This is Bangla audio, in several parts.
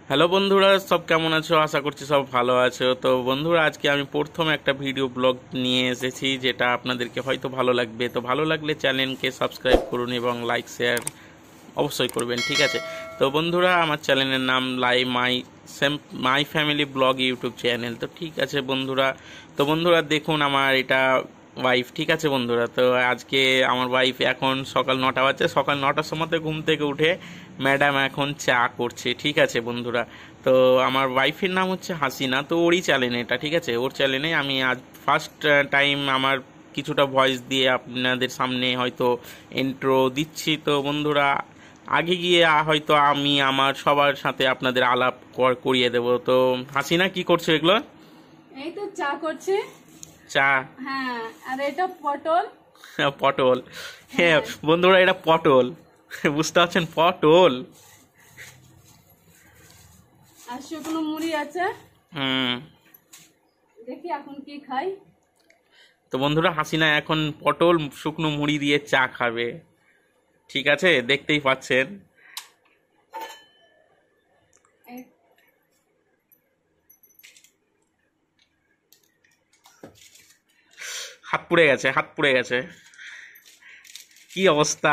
হ্যালো বন্ধুরা, সব কেমন আছো? আশা করছি সব ভালো আছো। তো বন্ধুরা, আজকে আমি প্রথম একটা ভিডিও ব্লগ নিয়ে এসেছি, যেটা আপনাদেরকে হয়তো ভালো লাগবে। তো ভালো লাগলে চ্যানেলকে সাবস্ক্রাইব করুন এবং লাইক শেয়ার অবশ্যই করবেন, ঠিক আছে? তো বন্ধুরা, আমার চ্যানেলের নাম my family blog YouTube channel. তো ঠিক আছে বন্ধুরা, দেখুন আমার এটা ওয়াইফ, ঠিক আছে বন্ধুরা? তো আজকে আমার ওয়াইফ, এখন সকাল 9টা বাজে, সকাল 9টার সময় ঘুম থেকে উঠে ম্যাডাম এখন চা করছে, ঠিক আছে বন্ধুরা? তো আমার ওয়াইফের নাম হচ্ছে হাসিনা। তো ওরই চ্যানেল এটা, ঠিক আছে? ওর চ্যানেলে আমি আজ ফার্স্ট টাইম আমার কিছুটা ভয়েস দিয়ে আপনাদের সামনে হয়তো ইন্ট্রো দিচ্ছি। তো বন্ধুরা, আগে গিয়ে হয়তো আমি আমার সবার সাথে আপনাদের আলাপ করিয়ে দেব। তো হাসিনা, কি করছো এগুলো? এই তো চা করছে। চা? হ্যাঁ, আর এটা পটল। পটল? হ্যাঁ বন্ধুরা, এটা পটল, বুঝতে পারছেন? পটল। আর শুকনো মুড়ি আছে। দেখি এখন কি খাই। তো বন্ধুরা, হাসিনা এখন পটল শুকনো মুড়ি দিয়ে চা খাবে, ঠিক আছে? দেখতেই পাচ্ছেন। হাত পুড়ে গেছে, হাত পুড়ে গেছে, কি অবস্থা!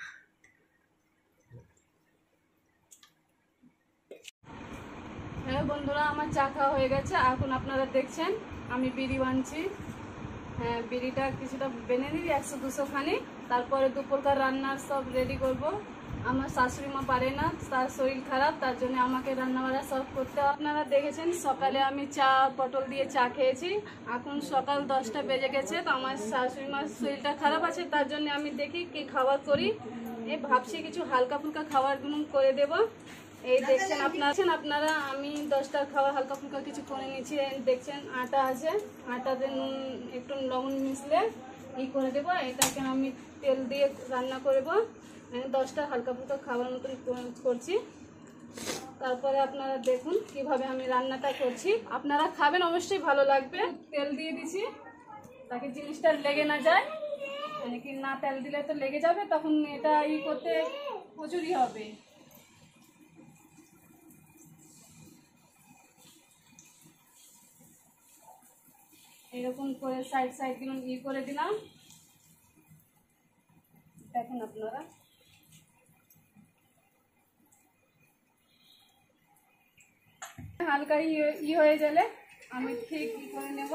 হ্যাঁ বন্ধুরা, আমার চা খাওয়া হয়ে গেছে। এখন আপনারা দেখছেন আমি বিড়ি বানছি। হ্যাঁ, বিড়িটা কিছুটা বেনে নিবি, 100-200 খানি। তারপরে দুপুরকার রান্নার সব রেডি করব। আমার শাশুড়ি মা পারে না, তার শরীর খারাপ, তার জন্য আমাকে রান্নাবাড়া সব করতে। আপনারা দেখেছেন সকালে আমি চা পটল দিয়ে চা খেয়েছি। এখন সকাল 10টা বেজে গেছে। তো আমার শাশুড়ি মার শরীরটা খারাপ আছে, তার জন্য আমি দেখি কি খাবার করি। এই ভাবছি কিছু হালকা ফুলকা খাবার করে দেব। এই দেখছেন আপনারা আমি 10টার খাবার হালকা ফুলকা কিছু করে নিয়েছি। দেখছেন আটা আছে, আটাতে নুন একটু লবণ মিশলে করে দেবো। এটাকে আমি তেল দিয়ে রান্না করব। 10টা হালকা ফুলকা খাবার মতন করছি। তারপরে আপনারা দেখুন কিভাবে আমি রান্নাটা করছি। আপনারা খাবেন, অবশ্যই ভালো লাগবে। তেল দিয়ে দিছি তাকে জিনিসটা লেগে না যায়, মানে কি না তেল দিলে তো লেগে যাবে, তখন এটা করতে প্রচুরই হবে। এরকম করে সাইড গুলো করে দিলাম। দেখুন আপনারা, হালকা হয়ে গেলে আমি ঠিক করে নেব।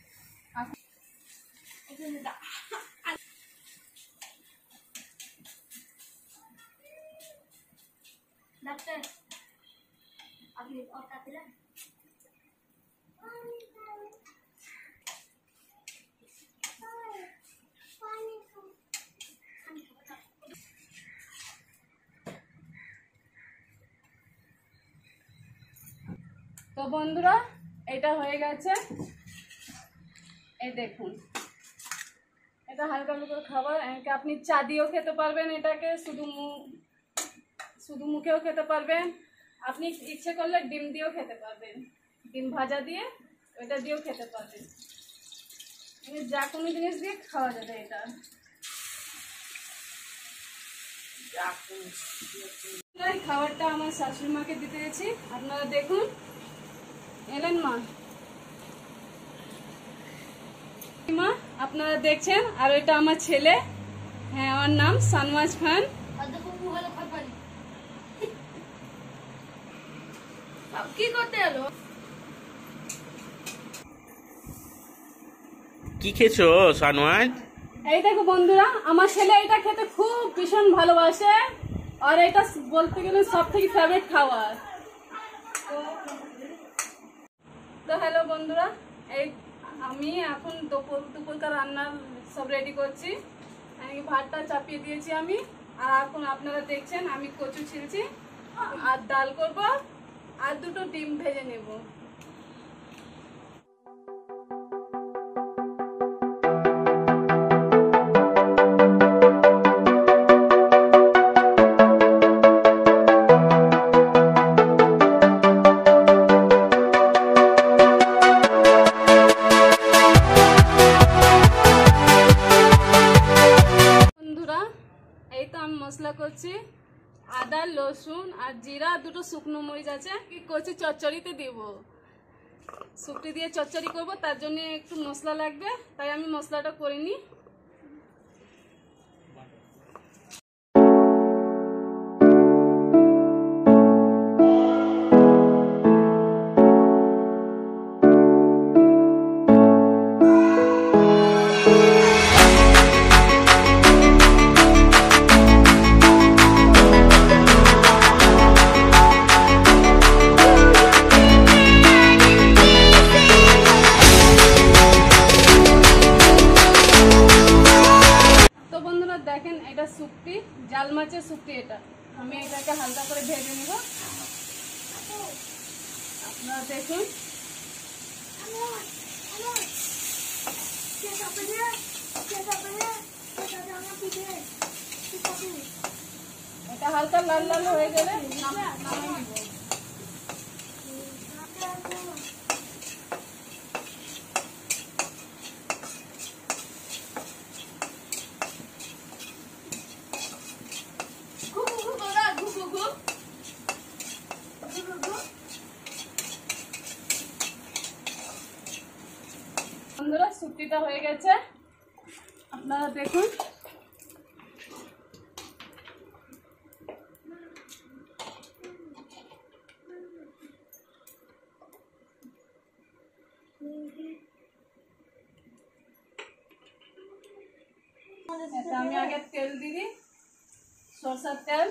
ডাক্তার আপনি তো বন্ধুরা, এটা হয়ে গেছে। এই দেখুন, এটা হালকা হালকা খাবার। আপনি চা দিয়েও খেতে পারবেন, এটাকে শুধু মুখেও খেতে পারবেন। আপনি ইচ্ছে করলে ডিম দিয়েও খেতে পারবেন, ডিম ভাজা দিয়ে ওইটা দিয়েও খেতে পারবেন। যা কোনো জিনিস দিয়ে খাওয়া যাবে এটা। খাবারটা আমার শাশুড়ি মাকে দিতে গেছি। আপনারা দেখুন, এলেন মা। মা আপনারা দেখছেন, আর এটা আমার ছেলে। হ্যাঁ, আমার নাম সানওয়াজ খান। কি করতে এলো? কি খেয়েছো সানওয়াজ? এই দেখো বন্ধুরা, আমার ছেলে এটা খেতে খুব ভীষণ ভালোবাসে, আর এটা বলতে গেলে সব থেকে ফেভারিট খাবার। তো হ্যালো বন্ধুরা, এই আমি এখন দুপুরকার রান্নার সব রেডি করছি। ভাতটা চাপিয়ে দিয়েছি আমি, আর এখন আপনারা দেখছেন আমি কচু ছিলছি আর ডাল করব, আর 2টো ডিম ভেজে নেব। মশলা করছি, আদা রসুন আর জিরা, দুটো শুকনো মরিচ আছে, কি করছি চচ্চড়িতে দিব। শুকটি দিয়ে চচ্চড়ি করব, তার জন্য একটু মশলা লাগবে, তাই আমি মশলাটা করে নিই। দেখেন এটা শুকটি, জাল মাছের শুকটি। এটা আমি এটাকে হালকা করে ভেজে নিব। আপনারা দেখুন, এটা হালকা লাল লাল হয়ে গেলে নামিয়ে নিব। বন্ধুরা শুক্তিটা হয়ে গেছে, আপনারা দেখুন। আমি আগে তেল দিই, সরষের তেল।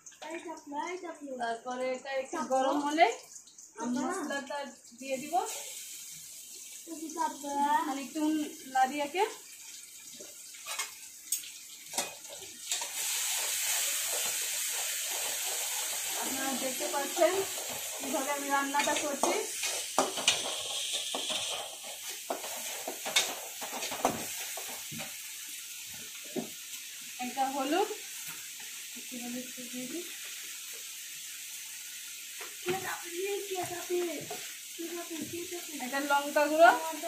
তারপরে এটা একটু গরম হলে আমি মশলাটা দিয়ে দিব, খানিকটু লাড়িয়াকে। আপনারা দেখতে পাচ্ছেন কিভাবে আমি রান্নাটা করছি। এটা হলুদ, এটা লঙ্কা গুঁড়ো,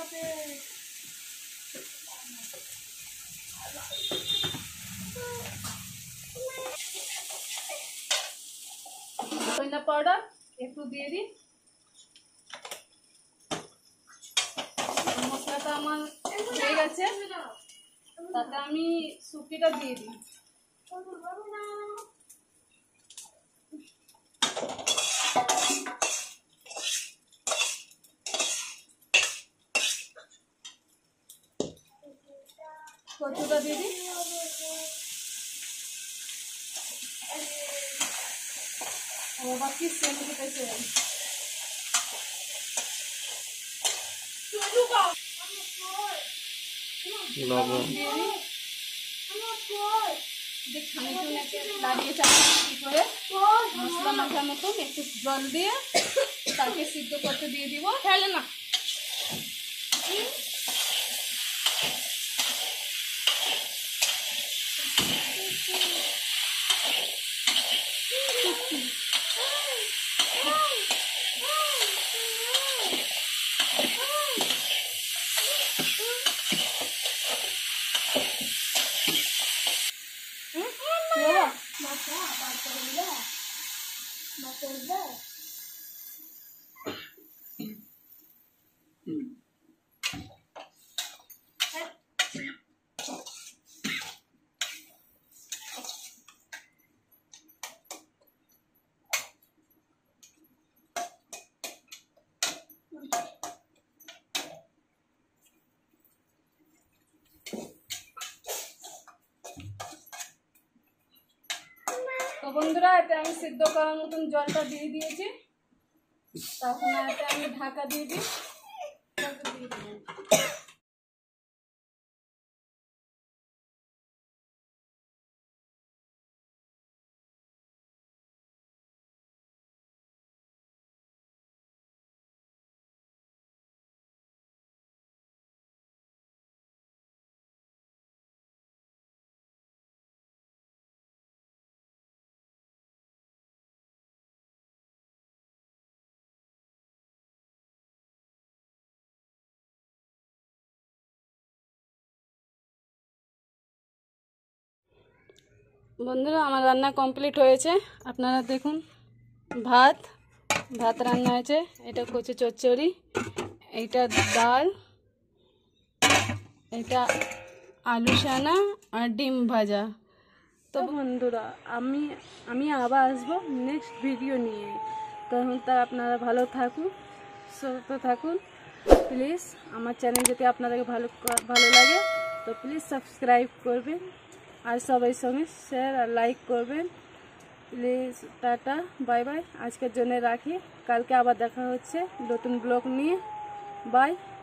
ধনিয়া পাউডার একটু দিয়ে দিই। মশলাটা আমার হয়ে গেছে, তাতে আমি শুকিটা দিয়ে দিই। কচুটা দিয়ে দিই। বাবা কি সেন্ট উঠেছে। লবণ মশলা মাখার মতন একটু জল দিয়ে তাকে সিদ্ধ করতে দিয়ে দিব। ফেলে না, তো বন্ধুরা এতে আমি সিদ্ধ করার মতন জলটা দিয়ে দিয়েছি। তখন এতে আমি ঢাকা দিয়ে দিই। বন্ধুরা আমার রান্না কমপ্লিট হয়েছে, আপনারা দেখুন। ভাত রান্না হয়েছে, এটা কচু চচ্চড়ি, এইটা ডাল, এটা আলু সানা আর ডিম ভাজা। তো বন্ধুরা আমি আবার আসবো নেক্সট ভিডিও নিয়ে। তখন তা আপনারা ভালো থাকুন, সুস্থ থাকুন। প্লিজ আমার চ্যানেল যদি আপনাদেরকে ভালো লাগে তো প্লিজ সাবস্ক্রাইব করবেন, আর সবাই সঙ্গে শেয়ার আর লাইক করবেন। Please tata, bye bye. আজকের জন্য রাখি, কালকে আবার দেখা হচ্ছে নতুন ব্লগ নিয়ে। বাই।